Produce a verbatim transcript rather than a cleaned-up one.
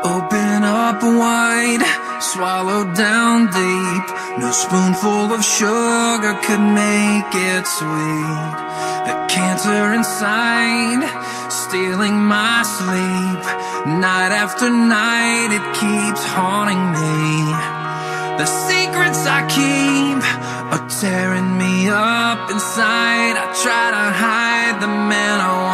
Open up wide, swallow down deep. No spoonful of sugar could make it sweet. The cancer inside, stealing my sleep. Night after night, it keeps haunting me. The secrets I keep are tearing me up inside. I try to hide the man I